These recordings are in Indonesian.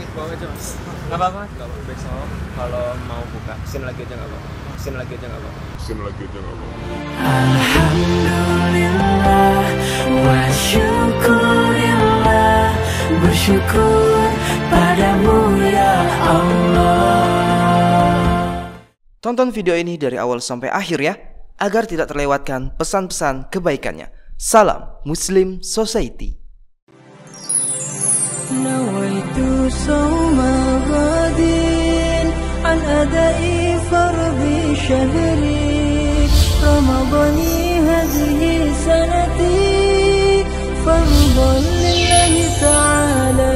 Bawa aja mas. Nggak apa-apa. Nggak apa. Besok kalau mau buka SIM lagi aja nggak apa. SIM lagi aja nggak apa. SIM lagi aja nggak apa. Alhamdulillah wa syukurillah, bersyukur padamu ya Allah. Tonton video ini dari awal sampai akhir ya, agar tidak terlewatkan pesan-pesan kebaikannya. Salam Muslim Society. Nawaitu sawma ghadin an adai fardhi syahri Ramadhani hadhihi sanati fardhan lillahi ta'ala.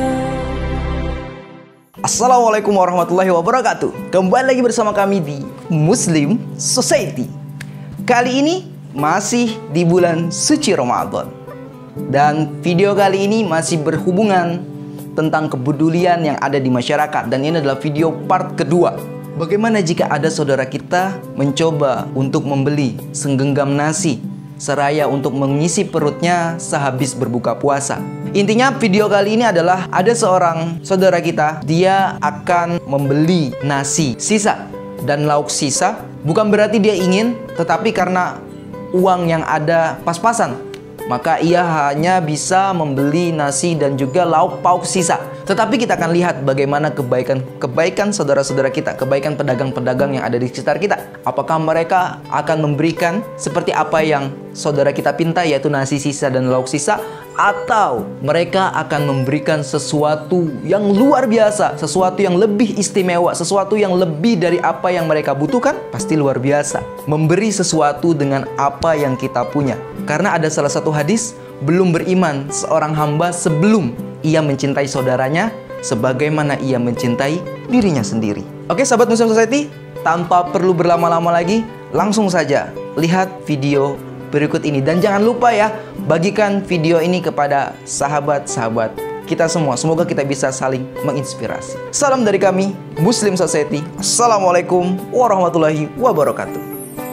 Assalamualaikum warahmatullahi wabarakatuh. Kembali lagi bersama kami di Muslim Society. Kali ini masih di bulan suci Ramadan. Dan video kali ini masih berhubungan tentang kepedulian yang ada di masyarakat. Dan ini adalah video part kedua. Bagaimana jika ada saudara kita mencoba untuk membeli senggenggam nasi seraya untuk mengisi perutnya sehabis berbuka puasa. Intinya video kali ini adalah ada seorang saudara kita, dia akan membeli nasi sisa dan lauk sisa. Bukan berarti dia ingin, tetapi karena uang yang ada pas-pasan, maka ia hanya bisa membeli nasi dan juga lauk pauk sisa. Tetapi kita akan lihat bagaimana kebaikan saudara-saudara kita, kebaikan pedagang-pedagang yang ada di sekitar kita. Apakah mereka akan memberikan seperti apa yang saudara kita pinta, yaitu nasi sisa dan lauk sisa, atau mereka akan memberikan sesuatu yang luar biasa, sesuatu yang lebih istimewa, sesuatu yang lebih dari apa yang mereka butuhkan? Pasti luar biasa. Memberi sesuatu dengan apa yang kita punya. Karena ada salah satu hadis, belum beriman seorang hamba sebelum ia mencintai saudaranya sebagaimana ia mencintai dirinya sendiri. Oke sahabat Muslim Society, tanpa perlu berlama-lama lagi, langsung saja lihat video berikut ini. Dan jangan lupa ya, bagikan video ini kepada sahabat-sahabat kita semua. Semoga kita bisa saling menginspirasi. Salam dari kami, Muslim Society. Assalamualaikum warahmatullahi wabarakatuh.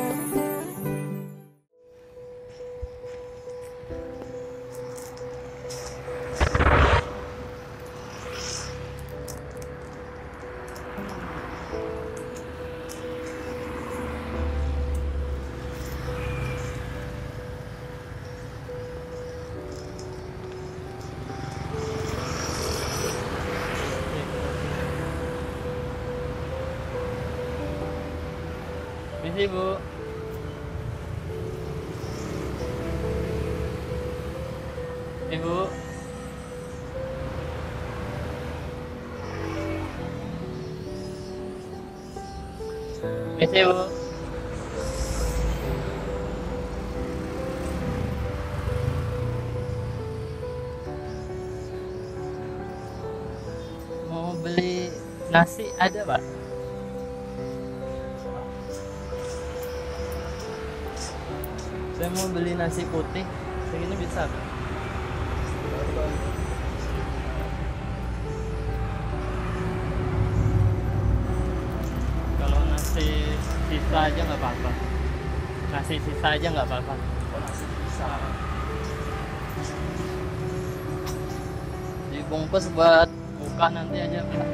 Misi Bu. Ibu. Misi Bu. Mau beli nasi ada Pak? Saya mau beli nasi putih, segini bisa Pak? Kalau nasi sisa aja nggak apa-apa. Nasi sisa aja nggak apa-apa. Oh, nasi sisa. Dibungkus buat buka nanti aja Pak.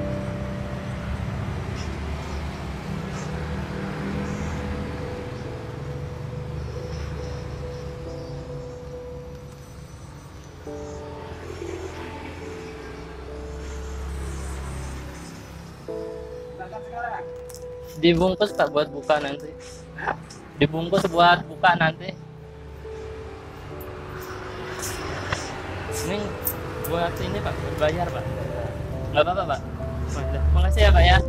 Dibungkus Pak buat buka nanti. Dibungkus buat buka nanti. Ini buat ini Pak, bayar Pak. Nggak apa-apa Pak. Makasih ya Pak ya.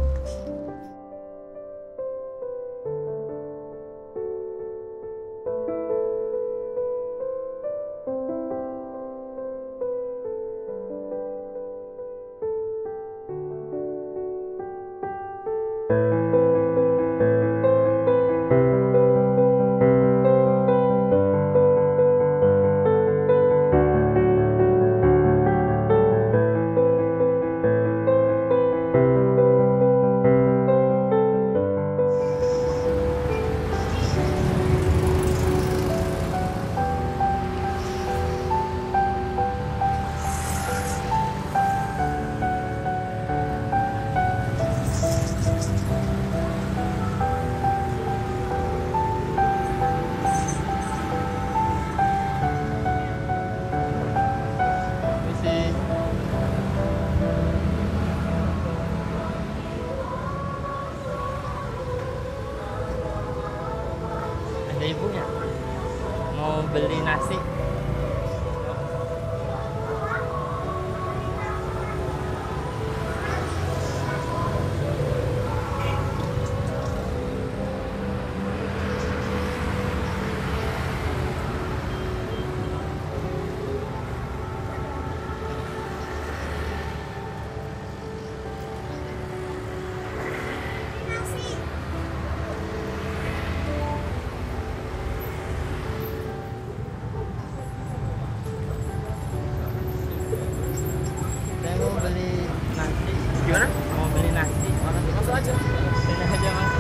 beli nasi. Saya mau beli nasi. Gimana? Mau beli nasi. Masuk aja. Sini aja mas.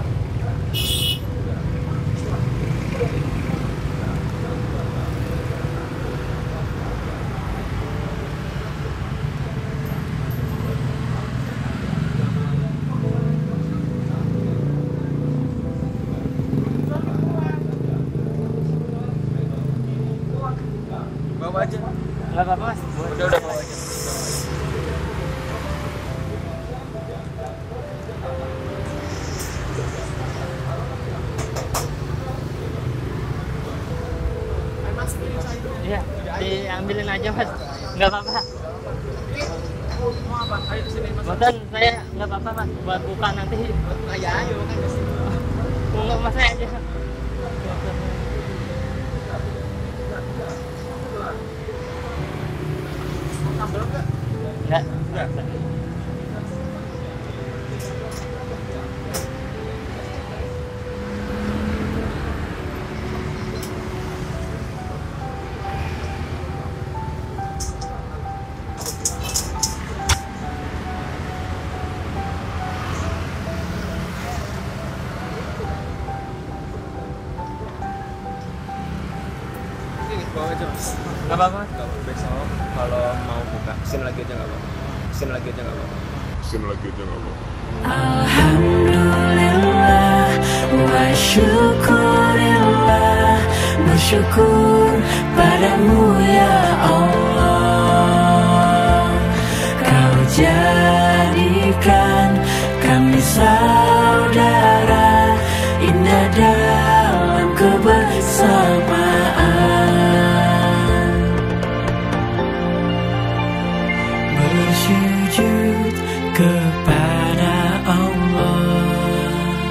Bawa aja. Nggak apa-apa mas. Udah bawa aja. Iya, diambilin aja mas. Nggak apa-apa. Mau apa? Ayo sini mas. Bosan saya nggak apa-apa mas. Buat buka nanti. Ayo ayo kan ke sini. Nggak mas saya aja. Sambal enggak? Nggak. Enggak. Ini bawa aja mas. Nggak apa-apa mas. Kalau besok kalau mau buka sini lagi aja nggak apa-apa. Sini lagi aja nggak apa-apa. Sini lagi aja nggak apa-apa. Alhamdulillah wa syukurillah, bersyukur padamu ya Allah. Kau jadikan kami saudara, indah dalam kebersamaan. Bersujud kepada Allah,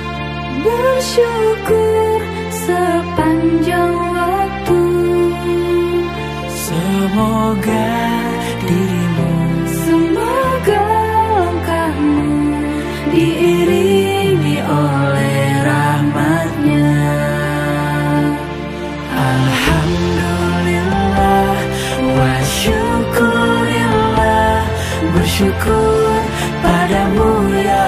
bersyukur sepanjang waktu. Semoga dirimu, semoga langkahmu diiringi oleh rahmatnya. Alhamdulillah wa syukurillah, bersyukur padamu ya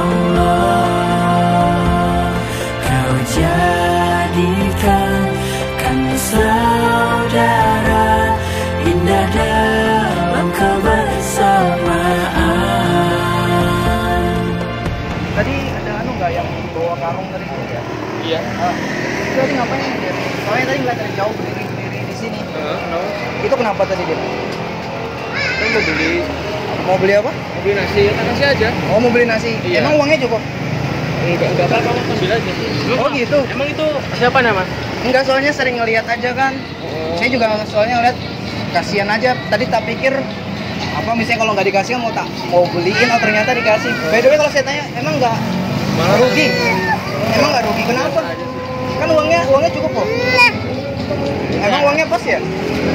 Allah. Kau jadikan kami saudara, indah dalam kebersamaan. Tadi ada anu nggak yang bawa karung tadi ya? Iya. Itu tadi ngapain dia? Soalnya tadi nggak dari jauh berdiri di sini. No. Itu kenapa tadi dia? Kan mau beli Mau beli apa? nasi, ya kan nasi aja. Oh, mau beli nasi. Iya. Emang uangnya cukup? Enggak apa-apa, mas ambil aja. Oh gitu. Emang itu siapa nama? Enggak, soalnya sering ngeliat aja kan. Saya juga soalnya ngeliat kasihan aja. Tadi tak pikir apa misalnya kalau nggak dikasih mau beliin, oh ternyata dikasih. By the way kalau saya tanya emang nggak Malah rugi? Emang nggak rugi? Kenapa? Kan uangnya cukup kok. Emang uangnya pas ya?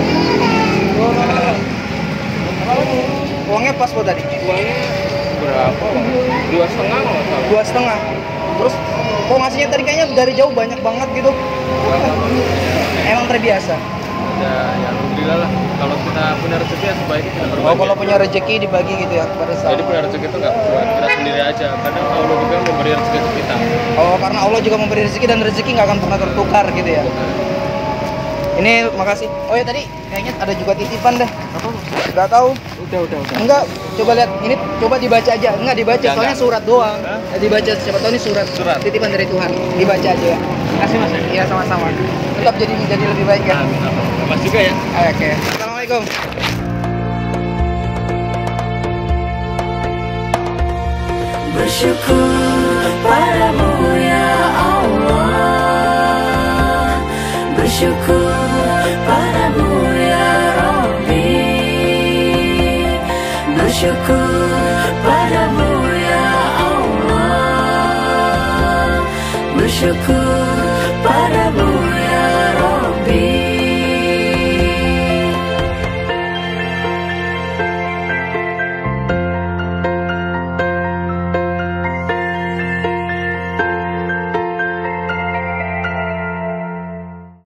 Uangnya pas kok tadi? Uangnya berapa? 2,5 kalau nggak salah. 2,5. Terus kok ngasihnya tadi kayaknya dari jauh banyak banget gitu. Emang terbiasa. Ya alhamdulillah lah. Kalau kita punya rezeki ya sebaiknya kita berbagi. Oh, kalau punya rezeki dibagi gitu ya pada saat. Jadi punya rezeki itu nggak buat kita sendiri aja. Kadang Allah juga memberi rezeki ke kita. Oh, karena Allah juga memberi rezeki dan rezeki nggak akan pernah tertukar gitu ya. Ini makasih. Oh ya tadi kayaknya ada juga titipan deh. Apa? Nggak tahu. Udah. Enggak, coba lihat. Ini coba dibaca aja. Enggak dibaca, Jangan. soalnya surat doang. Hah? Ya, dibaca, siapa tahu ini surat. Surat. Titipan dari Tuhan. Dibaca aja ya. Kasih mas. Iya, sama-sama. Tetap jadi lebih baik ya. Mas juga ya. Oke. Assalamualaikum. Bersyukur padamu ya Allah, bersyukur bersyukur padamu ya Allah, bersyukur